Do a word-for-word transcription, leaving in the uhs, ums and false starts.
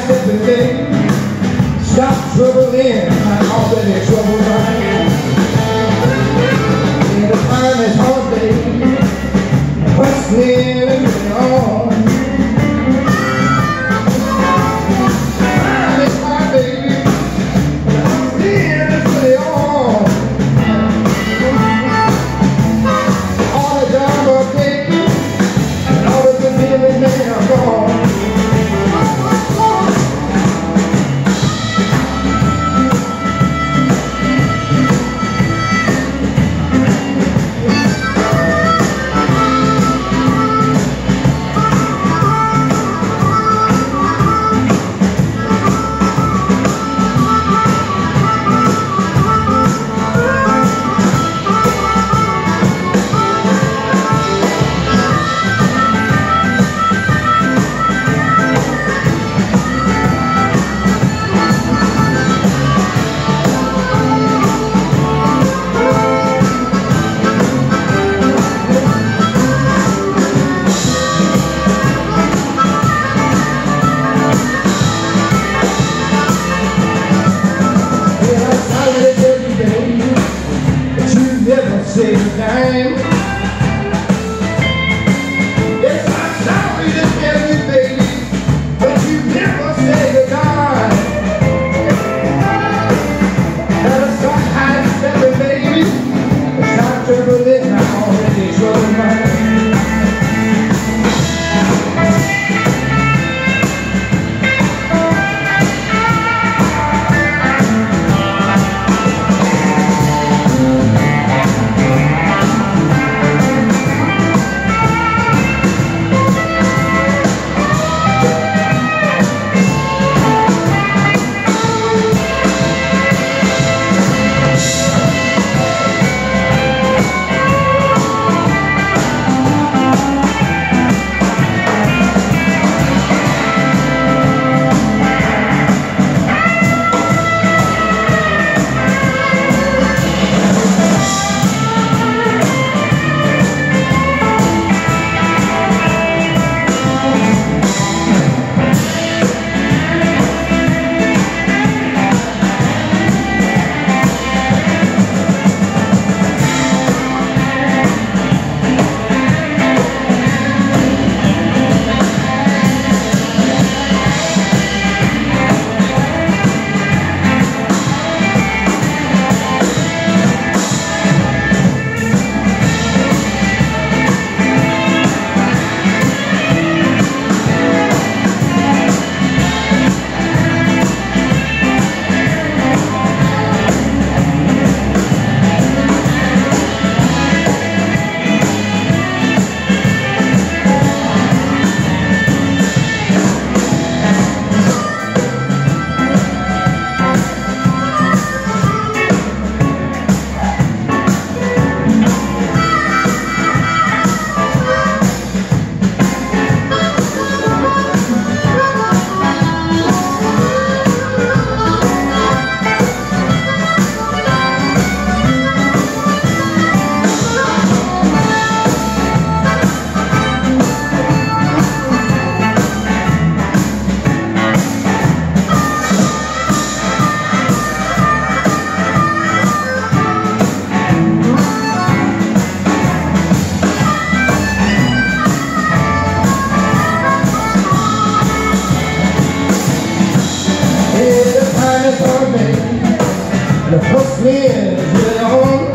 step with me. Stop troubling my already troubled mind. In the time is hard, baby. What's going on? Time is hard, baby. It's really on. All the job of taking and all the good feelings may have gone. Say the name. Yes, I'm sorry to tell you, baby, but you never say the dime. Better start high stepping, baby. It's not turbulent, I already troubled mine. The first man is really on.